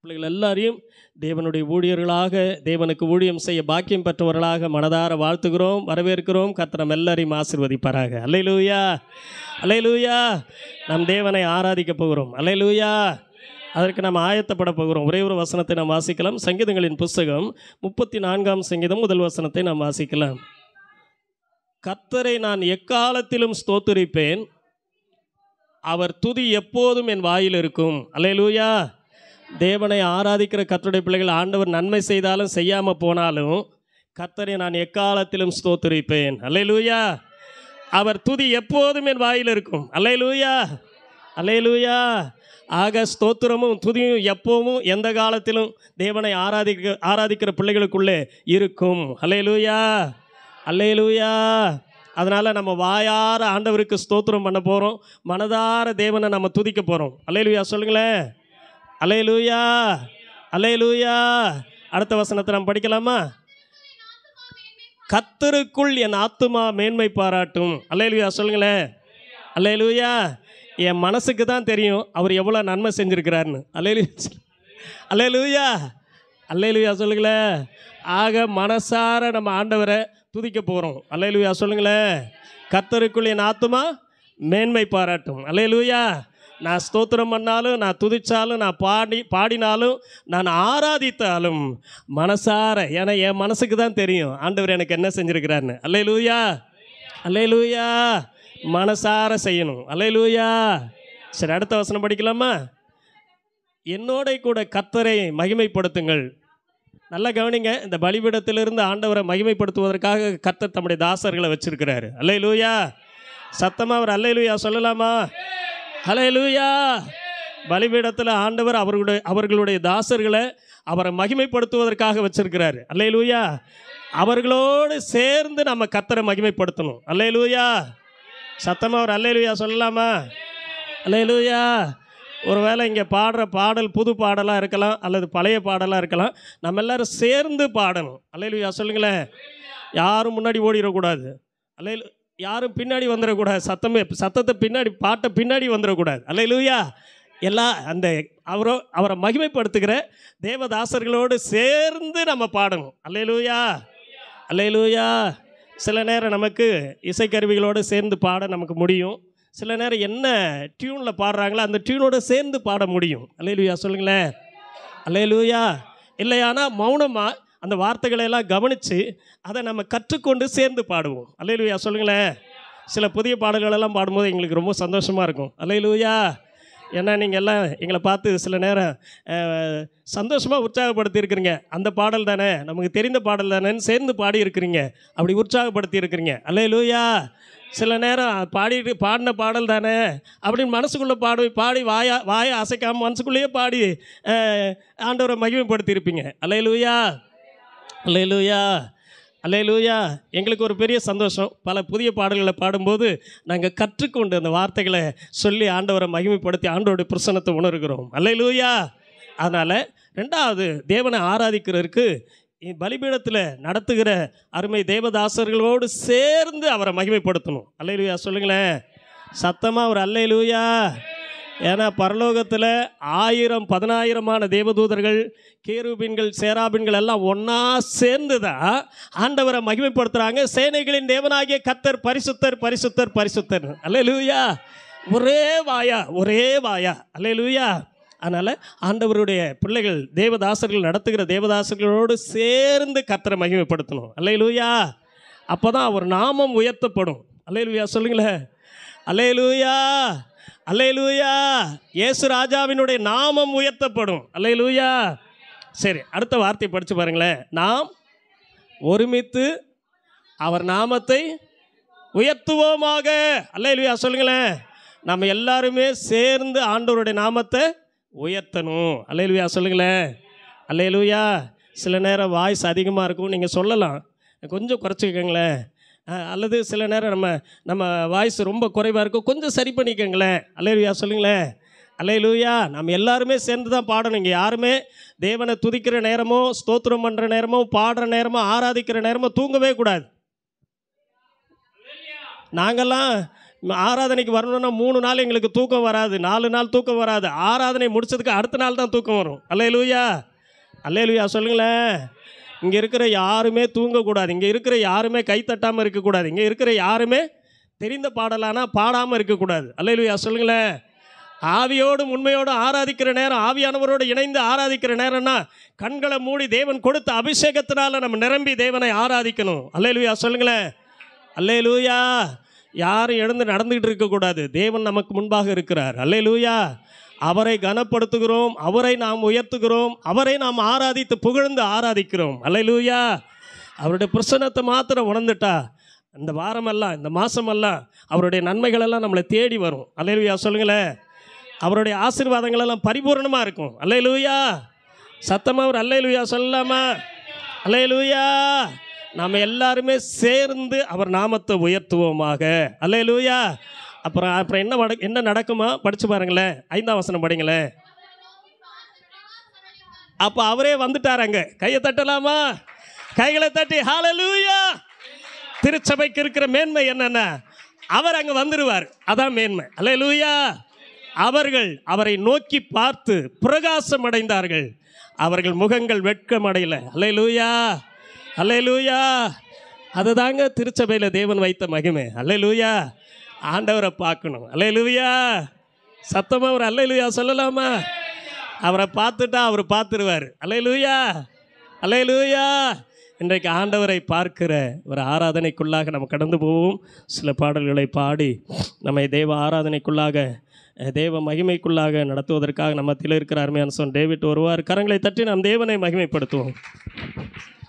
பிள்ளைகள் எல்லாரையும் தேவனுடைய ஊழியர்களாக, தேவனுக்கு ஊழியம் செய்ய பாக்கியம் பெற்றவர்களாக மனதார வாழ்த்துகிறோம், வரவேற்கிறோம். கர்த்தர் நம்ம எல்லாரையும் ஆசீர்வதிப்பாராக. அல்லேலூயா, அல்லேலூயா. நம் தேவனை ஆராதிக்க போகிறோம். அல்லேலூயா. அதற்கு நாம் ஆயத்தப்பட போகிறோம். ஒரே ஒரு வசனத்தை நாம் வாசிக்கலாம். சங்கீதங்களின் புஸ்தகம் 34ஆம் சங்கீதம் முதல் வசனத்தை நாம் வாசிக்கலாம். கர்த்தரை நான் எக்காலத்திலும் ஸ்தோத்திரிப்பேன், அவர் துதி எப்போதும் என் வாயில் இருக்கும். அல்லேலூயா. தேவனை ஆராதிக்கிற கர்த்தருடைய பிள்ளைகள், ஆண்டவர் நன்மை செய்தாலும் செய்யாமல் போனாலும் கர்த்தரை நான் எக்காலத்திலும் ஸ்தோத்திரிப்பேன். அல்லேலூயா. அவர் துதி எப்போதும் என் வாயில் இருக்கும். அல்லேலூயா, அல்லேலூயா. ஆக ஸ்தோத்திரமும் துதியும் எப்பவும் எந்த காலத்திலும் தேவனை ஆராதிக்கிற பிள்ளைகளுக்குள்ளே இருக்கும். அல்லேலூயா, அல்லேலூயா. அதனால் நம்ம வாயார ஆண்டவருக்கு ஸ்தோத்திரம் பண்ண போகிறோம், மனதார தேவனை நம்ம துதிக்க போகிறோம். அல்லேலூயா சொல்லுங்களேன். அல்லேலூயா, அல்லேலூயா. அடுத்த வசனத்தை நாம் படிக்கலாமா? கர்த்தருக்குள் என் ஆத்துமா மேன்மை பாராட்டும். அல்லேலூயா சொல்லுங்களேன். அல்லேலூயா. என் மனசுக்கு தான் தெரியும் அவர் எவ்வளோ நன்மை செஞ்சுருக்கிறாருன்னு. அல்லேலூயா, அல்லேலூயா, அல்லேலூயா சொல்லுங்களேன். ஆக மனசார நம்ம ஆண்டவரை துதிக்க போகிறோம். அல்லேலூயா சொல்லுங்களேன். கர்த்தருக்குள் என் ஆத்துமா மேன்மை பாராட்டும். அல்லேலூயா. நான் ஸ்தோத்திரம் பண்ணாலும், நான் துதித்தாலும், நான் பாடினாலும், நான் ஆராதித்தாலும் மனசார, ஏன்னா என் மனசுக்கு தான் தெரியும் ஆண்டவர் எனக்கு என்ன செஞ்சுருக்கிறாருன்னு. அல்லேலூயா, அல்லேலூயா. மனசார செய்யணும். அல்லேலூயா. சரி, அடுத்த வசனம் படிக்கலாமா? என்னோட கூட கர்த்தரை மகிமைப்படுத்துங்கள். நல்லா கவனிங்க. இந்த பலிபீடத்திலிருந்து ஆண்டவரை மகிமைப்படுத்துவதற்காக கர்த்தர் தம்முடைய தாசர்களை வச்சிருக்கிறாரு. அல்லேலூயா. சத்தமாக அவர் அல்லேலூயா சொல்லலாமா? அல்லேலூயா. பலிபீடத்தில் ஆண்டவர் அவர்களுடைய தாசர்களை அவரை மகிமைப்படுத்துவதற்காக வச்சிருக்கிறாரு. அல்லேலூயா. அவர்களோடு சேர்ந்து நம்ம கர்த்தரை மகிமைப்படுத்தணும். அல்லேலூயா. சத்தமாக அவர் அல்லேலூயா சொல்லலாமா? அல்லேலூயா. ஒருவேளை இங்கே பாடுற பாடல் புது பாடலாக இருக்கலாம், அல்லது பழைய பாடலாக இருக்கலாம். நம்ம எல்லோரும் சேர்ந்து பாடணும். அல்லேலூயா சொல்லுங்களேன். யாரும் முன்னாடி ஓடிடக்கூடாது. அல்லேலூ யாரும் பின்னாடி வந்துடக்கூடாது. சத்தத்தை பின்னாடி, பாட்டை பின்னாடி வந்துடக்கூடாது. அல்லேலூயா. அந்த அவரை மகிமைப்படுத்துகிற தேவதாசர்களோடு சேர்ந்து நம்ம பாடணும். அல்லேலூயா, அல்லேலூயா. சில நேரம் நமக்கு இசைக்கருவிகளோடு சேர்ந்து பாட நமக்கு முடியும். சில நேரம் என்ன டியூனில் பாடுறாங்களோ அந்த டியூனோடு சேர்ந்து பாட முடியும். அல்லேலூயா சொல்லுங்களேன். அல்லேலூயா. இல்லையானா மௌனமாக அந்த வார்த்தைகளை எல்லாம் கவனித்து அதை நம்ம கற்றுக்கொண்டு சேர்ந்து பாடுவோம். அல்லேலூயா சொல்லுங்களேன். சில புதிய பாடல்களெல்லாம் பாடும்போது எங்களுக்கு ரொம்ப சந்தோஷமாக இருக்கும். அல்லேலூயா. ஏன்னா நீங்கள் எல்லாம் எங்களை பார்த்து சில நேரம் சந்தோஷமாக உற்சாகப்படுத்தியிருக்கிறீங்க. அந்த பாடல் தானே, நமக்கு தெரிந்த பாடல் தானேன்னு சேர்ந்து பாடி இருக்கிறீங்க, அப்படி உற்சாகப்படுத்தி இருக்கிறீங்க. அல்லேலூயா. சில நேரம் பாடின பாடல் தானே அப்படின்னு மனசுக்குள்ளே பாடி வாயை அசைக்காமல் மனசுக்குள்ளேயே பாடி ஆண்டவரை மகிமைப்படுத்தியிருப்பீங்க. அல்லேலூயா, அல்லேலூயா, அல்லேலூயா. எங்களுக்கு ஒரு பெரிய சந்தோஷம். பல புதிய பாடல்களை பாடும்போது நாங்கள் கற்றுக்கொண்டு அந்த வார்த்தைகளை சொல்லி ஆண்டவரை மகிமைப்படுத்தி ஆண்டவருடைய பிரசன்னத்தை உணர்கிறோம். அல்லேலூயா. அதனால் ரெண்டாவது, தேவனை ஆராதிக்கிறதுக்கு பலிபீடத்தில் நடத்துகிற அருமை தேவதாசர்களோடு சேர்ந்து அவரை மகிமைப்படுத்தணும். அல்லேலூயா சொல்லுங்களேன். சத்தமாக ஒரு அல்லேலூயா. ஏன்னா பரலோகத்தில் 1000 10,000 தேவதூதர்கள், கேருபீன்கள், சேராபீன்கள் எல்லாம் ஒன்றா சேர்ந்து தான் ஆண்டவரை மகிமைப்படுத்துகிறாங்க. சேனைகளின் தேவனாகிய கர்த்தர் பரிசுத்தர், பரிசுத்தர், பரிசுத்தர். அல்லேலூயா. ஒரே வாயா, ஒரே வாயா. அல்லேலூயா. அதனால் ஆண்டவருடைய பிள்ளைகள், தேவதாசர்கள் நடத்துகிற தேவதாசர்களோடு சேர்ந்து கர்த்தரை மகிமைப்படுத்தணும். அல்லேலூயா. அப்போ தான் அவர் நாமம் உயர்த்தப்படும். அல்லேலூயா சொல்லுங்களேன். அல்லேலூயா, அல்லேலூயா. இயேசு ராஜாவினுடைய நாமம் உயர்த்தப்படும். அல்லேலூயா. சரி, அடுத்த வார்த்தை படித்து பாருங்களேன். நாம் ஒருமித்து அவர் நாமத்தை உயர்த்துவோமாக. அல்லேலூயா சொல்லுங்களேன். நம்ம எல்லாருமே சேர்ந்து ஆண்டவருடைய நாமத்தை உயர்த்தணும். அல்லேலூயா சொல்லுங்களேன். அல்லேலூயா. சில நேரம் வாய்ஸ் அதிகமாக இருக்கும், நீங்கள் சொல்லலாம், கொஞ்சம் குறைச்சிக்கங்களேன். அல்லது சில நேரம் நம்ம வாய்ஸ் ரொம்ப குறைவாக இருக்கும், கொஞ்சம் சரி பண்ணிக்கங்களேன். அல்லேலூயா சொல்லுங்களேன். அல்லேலூயா. நம்ம எல்லாருமே சேர்ந்து தான் பாடணும். இங்கே யாருமே தேவனை துதிக்கிற நேரமோ, ஸ்தோத்திரம் பண்ணுற நேரமோ, பாடுற நேரமோ, ஆராதிக்கிற நேரமோ தூங்கவே கூடாது. நாங்கள்லாம் ஆராதனைக்கு வரணும்னா 3 நாள் எங்களுக்கு தூக்கம் வராது, 4 நாள் தூக்கம் வராது. ஆராதனை முடிச்சதுக்கு அடுத்த நாள் தான் தூக்கம் வரும். அல்லேலூயா, அல்லேலூயா சொல்லுங்களேன். இங்கே இருக்கிற யாருமே தூங்கக்கூடாது. இங்கே இருக்கிற யாருமே கைத்தட்டாமல் இருக்கக்கூடாது. இங்கே இருக்கிற யாருமே தெரிந்த பாடலானா பாடாமல் இருக்கக்கூடாது. அல்லேலூயா சொல்லுங்களேன். ஆவியோடும் உண்மையோடும் ஆராதிக்கிற நேரம், ஆவியானவரோடு இணைந்து ஆராதிக்கிற நேரம்னா கண்களை மூடி தேவன் கொடுத்த அபிஷேகத்தினால நம்ம நிரம்பி தேவனை ஆராதிக்கணும். அல்லேலூயா சொல்லுங்களேன். அல்லேலூயா. யாரும் எழுந்து நடந்துக்கிட்டு இருக்கக்கூடாது. தேவன் நமக்கு முன்பாக இருக்கிறார். அல்லேலூயா. அவரை கனப்படுத்துகிறோம், அவரை நாம் உயர்த்துகிறோம், அவரை நாம் ஆராதித்து புகழ்ந்து ஆராதிக்கிறோம். அல்லேலூயா. அவருடைய பிரசன்னத்தை மாத்திரம் உணர்ந்துட்டா இந்த வாரமெல்லாம், இந்த மாதமெல்லாம் அவருடைய நன்மைகளெல்லாம் நம்மளை தேடி வரும். அல்லேலூயா சொல்லுங்களேன். அவருடைய ஆசீர்வாதங்களெல்லாம் பரிபூர்ணமாக இருக்கும். அல்லேலூயா. சத்தமாக ஒரு அல்லேலூயா சொல்லலாமா? அல்லேலூயா. நாம் எல்லாருமே சேர்ந்து அவர் நாமத்தை உயர்த்துவோமாக. அல்லேலூயா. அப்புறம் என்ன நடக்குமா? படித்து பாருங்களேன். 5ஆம் வசனம் படிங்களேன். அப்போ அவரே வந்துட்டார். அங்கே கையை தட்டலாமா? கைகளை தட்டி ஹல்லேலூயா. திருச்சபைக்கு இருக்கிற மேன்மை என்னன்னா அவர் அங்கே வந்துடுவார். அதான் மேன்மை. அல்லேலூயா. அவர்கள் அவரை நோக்கி பார்த்து பிரகாசம் அடைந்தார்கள், அவர்கள் முகங்கள் வெட்கம் அடையல. அல்லேலூயா, அல்லேலூயா. அதுதாங்க திருச்சபையில் தேவன் வைத்த மகிமை. அல்லேலூயா. ஆண்டவரை பார்க்கணும். அல்லேலூயா. சத்தமாக ஒரு அல்லேலூயா சொல்லலாமா? அவரை பார்த்துட்டா அவர் பார்த்துருவார். அல்லேலூயா, அல்லேலூயா. இன்றைக்கு ஆண்டவரை பார்க்கிற ஒரு ஆராதனைக்குள்ளாக நம்ம கடந்து போவோம். சில பாடல்களை பாடி நம்மை தேவ ஆராதனைக்குள்ளாக, தேவ மகிமைக்குள்ளாக நடத்துவதற்காக நம்ம மத்தியில் இருக்கிற அருமையான சொன் டேவிட் வருவார். கரங்களை தட்டி நாம் தேவனை மகிமைப்படுத்துவோம்.